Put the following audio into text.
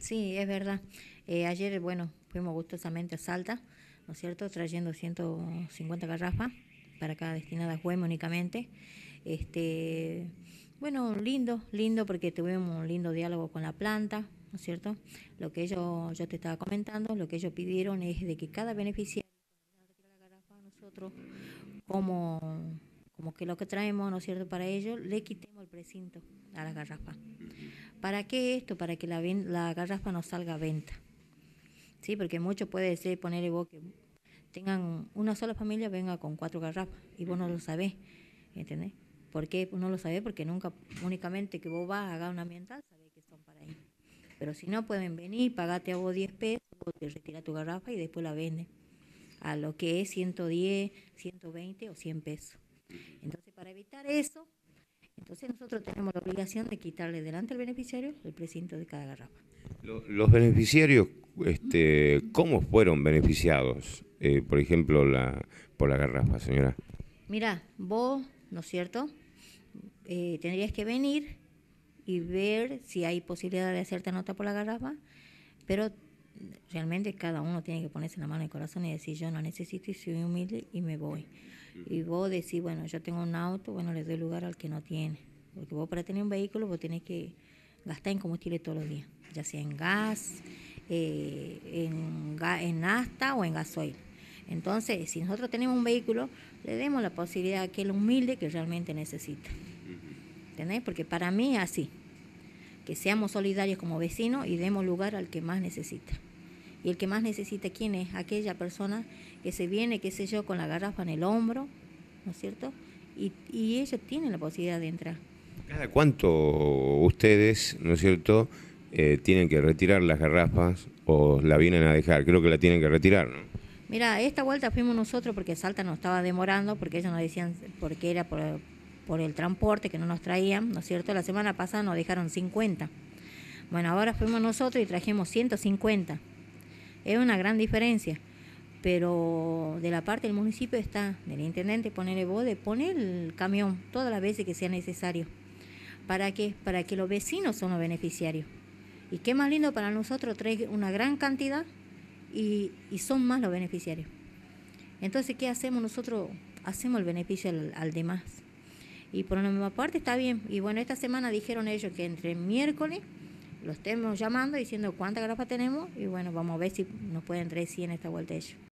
Sí, es verdad. Ayer, bueno, fuimos gustosamente a Salta, ¿no es cierto?, trayendo 150 garrafas para acá destinadas a Güemes únicamente. Este, bueno, lindo porque tuvimos un lindo diálogo con la planta, ¿no es cierto? Lo que yo te estaba comentando, lo que ellos pidieron es de que cada beneficiario, cuando viene a retirar la garrafa, nosotros, como, como que lo que traemos, ¿no es cierto?, para ellos, le quitemos el precinto a la garrafa. ¿Para qué esto? Para que la garrafa no salga a venta. Sí, porque mucho puede ser ponerle vos que tengan una sola familia, venga con 4 garrafas y vos no lo sabés, ¿entendés? ¿Por qué no lo sabés? Porque nunca, únicamente que vos vas a hacer una ambiental, sabés que son para ahí. Pero si no, pueden venir, pagate a vos 10 pesos, vos te retiras tu garrafa y después la vendes a lo que es 110, 120 o 100 pesos. Entonces, para evitar eso, entonces nosotros tenemos la obligación de quitarle delante al beneficiario el precinto de cada garrafa. Los beneficiarios, ¿cómo fueron beneficiados? Por ejemplo, por la garrafa, señora. Mira, vos, ¿no es cierto? Tendrías que venir y ver si hay posibilidad de hacerte nota por la garrafa, pero realmente cada uno tiene que ponerse la mano en el corazón y decir, yo no necesito y soy humilde y me voy. Y vos decís, bueno, yo tengo un auto, bueno, le doy lugar al que no tiene. Porque vos para tener un vehículo vos tenés que gastar en combustible todos los días, ya sea en gas, en nafta o en gasoil. Entonces, si nosotros tenemos un vehículo, le demos la posibilidad a aquel humilde que realmente necesita. ¿Entendés? Porque para mí es así, que seamos solidarios como vecinos y demos lugar al que más necesita. Y el que más necesita, ¿quién es? Aquella persona que se viene, qué sé yo, con la garrafa en el hombro, ¿no es cierto? Y ellos tienen la posibilidad de entrar. ¿Cada cuánto ustedes, ¿no es cierto?, tienen que retirar las garrafas o la vienen a dejar? Creo que la tienen que retirar, ¿no? Mira, esta vuelta fuimos nosotros porque Salta nos estaba demorando, porque ellos nos decían, porque era por el transporte que no nos traían, ¿no es cierto? La semana pasada nos dejaron 50. Bueno, ahora fuimos nosotros y trajimos 150. Es una gran diferencia, pero de la parte del municipio está, del intendente, ponerle vos, de poner el camión todas las veces que sea necesario. ¿Para qué? Para que los vecinos son los beneficiarios. Y qué más lindo para nosotros, traer una gran cantidad y son más los beneficiarios. Entonces, ¿qué hacemos nosotros? Hacemos el beneficio al demás. Y por la misma parte está bien. Y bueno, esta semana dijeron ellos que entre miércoles los estemos llamando diciendo cuántas garrafas tenemos y bueno, vamos a ver si nos pueden traer 100 esta vuelta ellos.